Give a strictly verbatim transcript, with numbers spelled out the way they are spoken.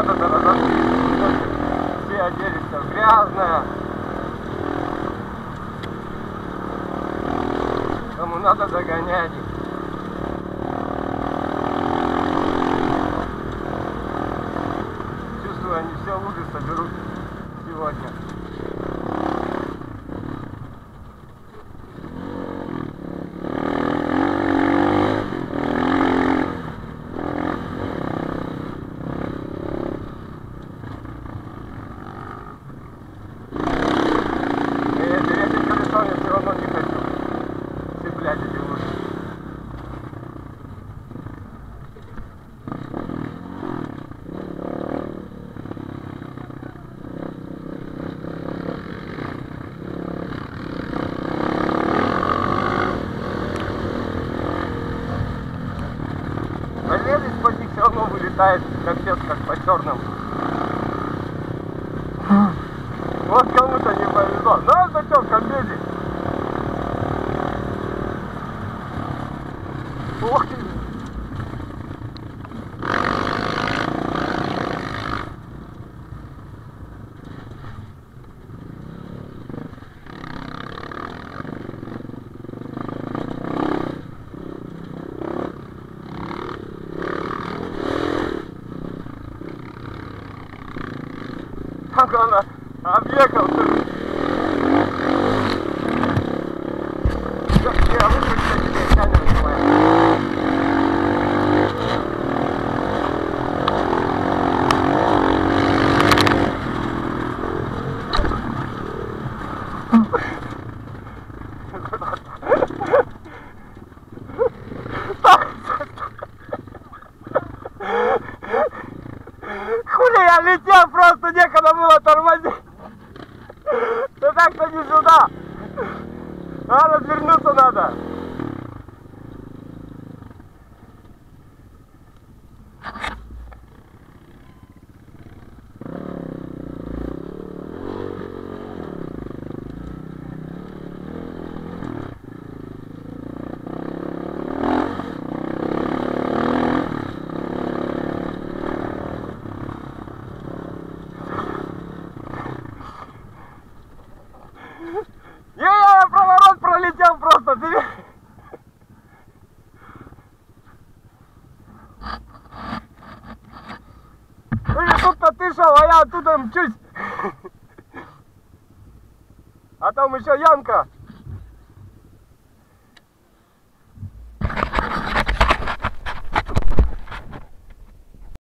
надо-то разошлись. Все оделись, все грязное. Кому надо, догонять их. Чувствую, они все лужи соберут сегодня. Пролезть по них все равно вылетает, капец, как по черному. Вот кому-то не повезло. Ну это что, комедий? Ух ты! Как он объехал. Я выключу тебе камеру снимаю. Хули я летел, просто некогда было тормозить. Да так-то не сюда. А, развернуться надо. Я проворот пролетел просто. Ты... Тут-то ты шел, а я оттуда мчусь. А там еще ямка.